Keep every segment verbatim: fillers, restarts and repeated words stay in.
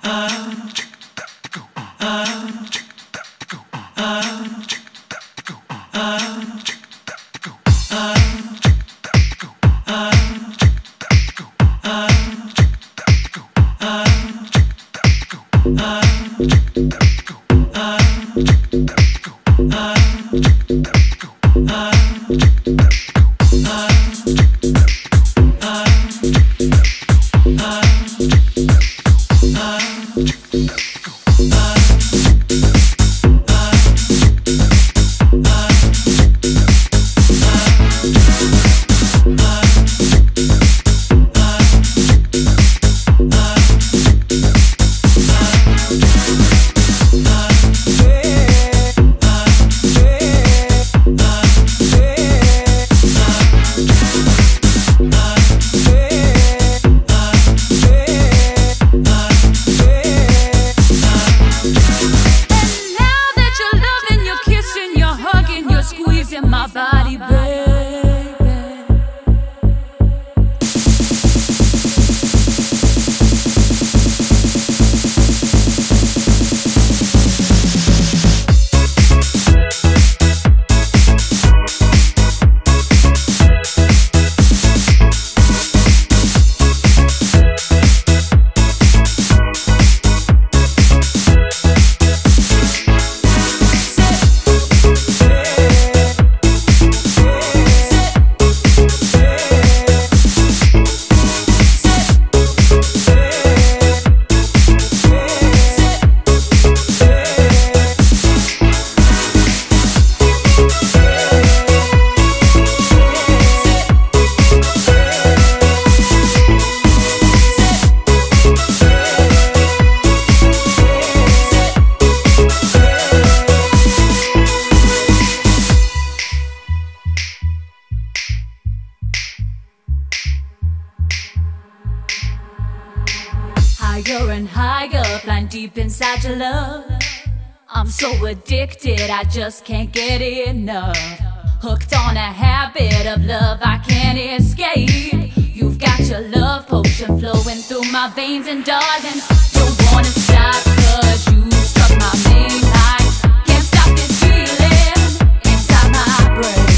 Higher and higher, flying deep inside your love. I'm so addicted, I just can't get enough. Hooked on a habit of love I can't escape. You've got your love potion flowing through my veins, and darling, don't wanna stop, cause you struck my main line. Can't stop this feeling inside my brain.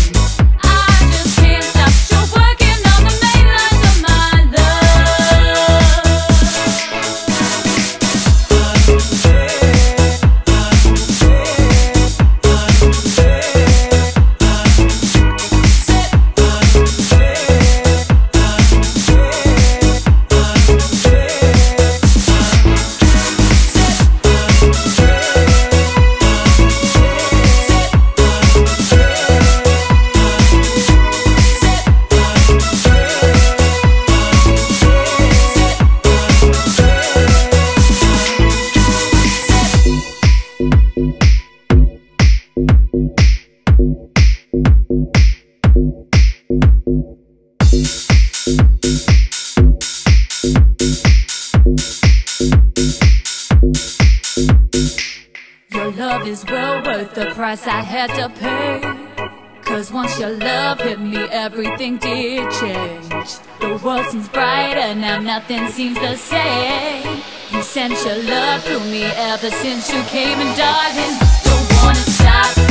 I just can't stop, you're working on the main lines of my love. Your love is well worth the price I had to pay. Cause once your love hit me, everything did change. The world seems brighter now, nothing seems the same. You sent your love through me ever since you came, and darling, don't wanna stop.